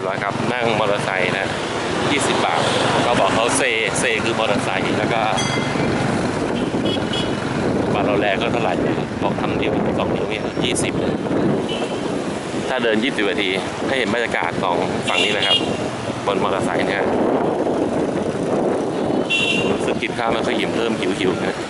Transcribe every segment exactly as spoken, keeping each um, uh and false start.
ร้อยครับนั่งมอเตอร์ไซค์นะยี่สิบบาทก็บอกเขาเซเซคือมอเตอร์ไซค์แล้วก็บาทเราแรงก็เท่าไหร่บอกทำนิ้วสองนิ้วเนี่ยยี่สิบถ้าเดินยี่สิบนาทีให้เห็นบรรยากาศของฝั่งนี้นะครับบนมอเตอร์ไซค์เนี่ยรู้สึกกินข้าวไม่ค่อยอิ่มเริ่มหิวๆนะ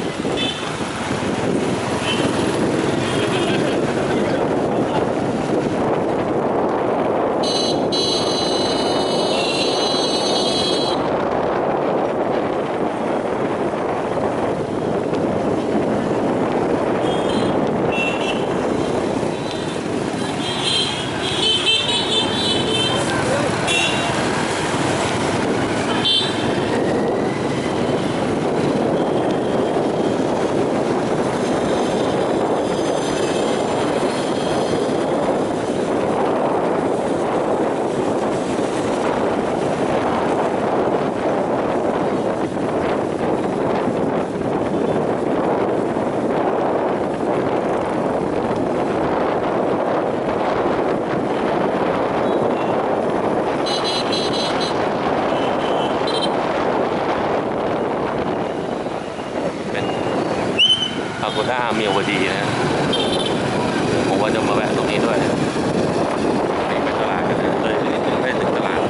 อาโกด้าเมียวดีนะผมว่าจะมาแวะตรงนี้ด้วยไปตลาดกันนะเลยไม่ถึงตลาด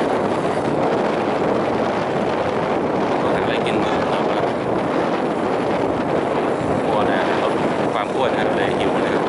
ต้องหาอะไรกินมาอ้วนนะลดความอ้วนนะเลยหิวนะครับ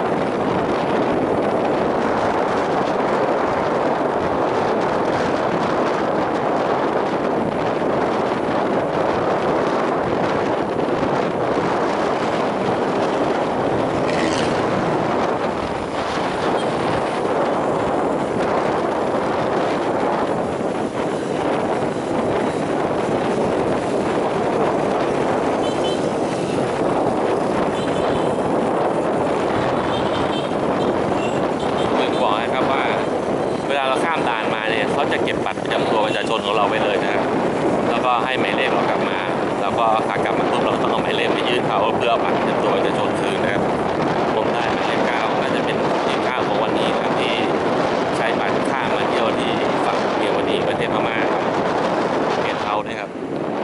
ข้ามด่านมาเนี่ยเขาจะเก็บบัตรประจำตัวประชาชนของเราไปเลยนะครับแล้วก็ให้หมายเลขเรากลับมาแล้วก็ขากลับมาปุ๊บเราต้องเอาหมายเลขไปยื่นเขาเพื่อบัตรประจำตัวประชาชนคืนนะครับผมได้หมายเลขเก้าน่าจะเป็นที่เก้าของวันนี้ครับที่ใช้บัตรข้ามมาเที่ยวที่ฝั่งเมียวดีประเทศพม่าเก็บเอาด้วยครับ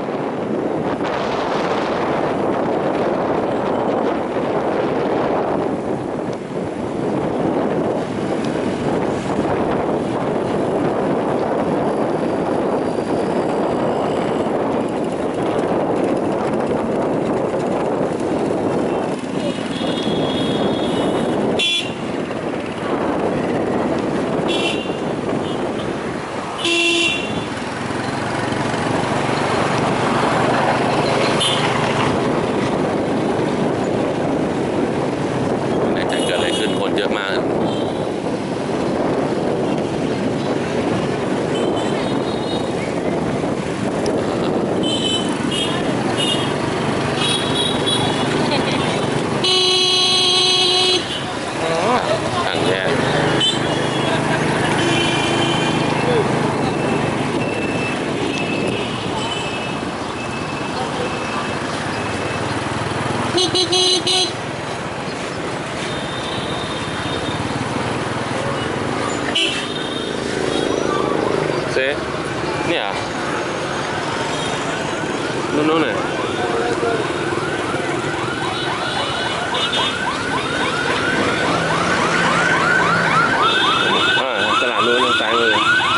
เยอะมากทางแยกเซ่เนี่ยนู่นนู่นเนี่ยอ่าตลาดนู้นซ้ายมือ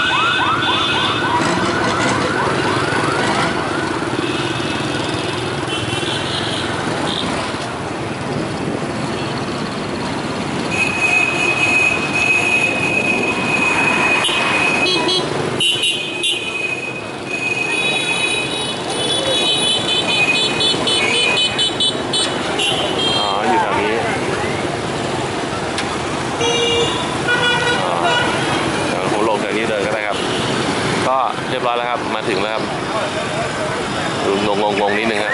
ก็เรียบร้อยแล้วครับมาถึงแล้วครับงงงงงนิดนึงครับ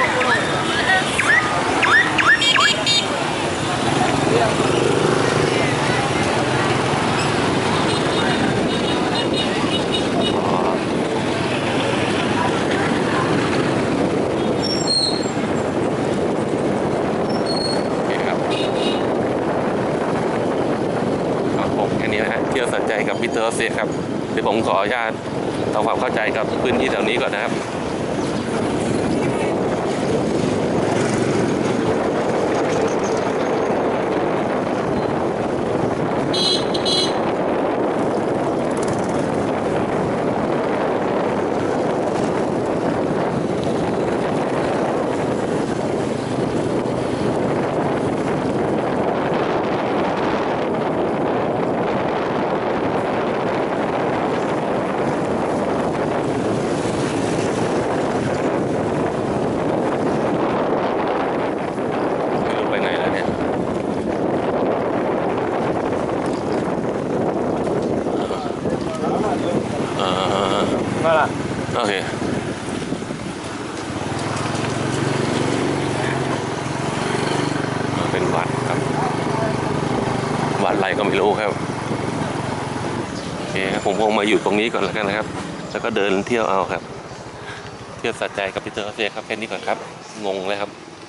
แค่นี้นะฮะเที่ยวสนใจกับพี่เตอร์เซียครับเดี๋ยวผมขออนุญาตทำความเข้าใจกับพื้นที่แถวนี้ก่อนนะครับโอเคเป็นวัดครับวัดอะไรก็ไม่รู้ครับโอเคครับผมคงมาอยู่ตรงนี้ก่อนแล้วกันนะครับแล้วก็เดินเที่ยวเอาครับเที่ยวสะใจกับพี่เตอร์เซ่ครับแค่นี้ก่อนครับงงเลยครับ